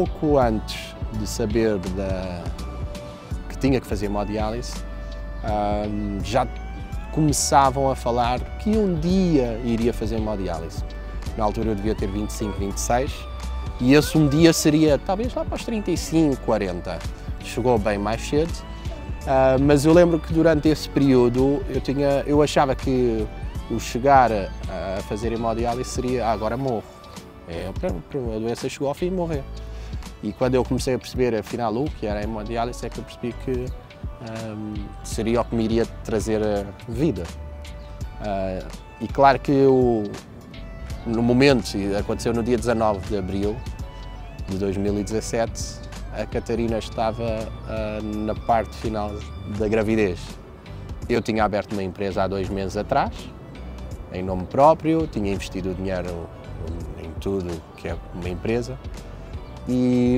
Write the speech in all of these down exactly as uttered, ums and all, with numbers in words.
pouco antes de saber da, que tinha que fazer hemodiálise, um, já começavam a falar que um dia iria fazer hemodiálise. Na altura eu devia ter vinte e cinco, vinte e seis, e esse um dia seria talvez lá para os trinta e cinco, quarenta. Chegou bem mais cedo, uh, mas eu lembro que durante esse período eu, tinha, eu achava que o chegar a, a fazer hemodiálise seria, ah, agora morro. É, a doença chegou ao fim e morreu. E quando eu comecei a perceber, afinal, o que era a hemodiálise, é que eu percebi que um, seria o que me iria trazer a vida. Uh, e claro que eu, no momento, aconteceu no dia dezanove de abril de dois mil e dezassete, a Catarina estava uh, na parte final da gravidez. Eu tinha aberto uma empresa há dois meses atrás, em nome próprio, tinha investido dinheiro em tudo que é uma empresa. E,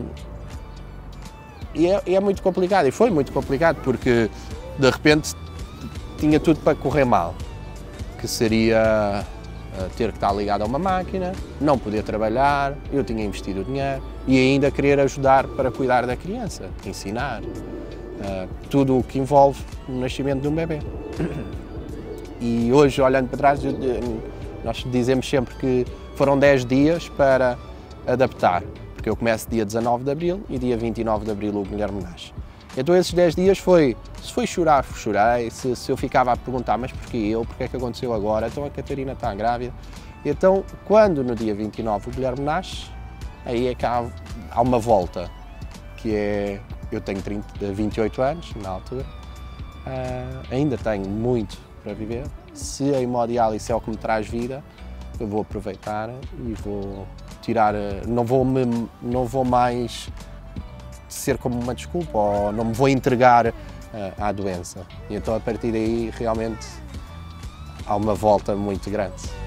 e, é, e é muito complicado, e foi muito complicado, porque de repente tinha tudo para correr mal, que seria uh, ter que estar ligado a uma máquina, não poder trabalhar, eu tinha investido dinheiro e ainda querer ajudar para cuidar da criança, ensinar, uh, tudo o que envolve o nascimento de um bebê. E hoje, olhando para trás, nós dizemos sempre que foram dez dias para adaptar, porque eu começo dia dezanove de abril e dia vinte e nove de abril o Guilherme nasce. Então esses dez dias foi, se foi chorar, chorei, se, se eu ficava a perguntar, mas porquê eu, porquê é que aconteceu agora, então a Catarina está grávida. Então, quando no dia vinte e nove o Guilherme nasce, aí é que há, há uma volta, que é, eu tenho trinta, vinte e oito anos na altura, uh, ainda tenho muito para viver. Se a hemodiálise é o que me traz vida, eu vou aproveitar e vou tirar, não vou, me, não vou mais ser como uma desculpa, ou não me vou entregar uh, à doença. E então a partir daí realmente há uma volta muito grande.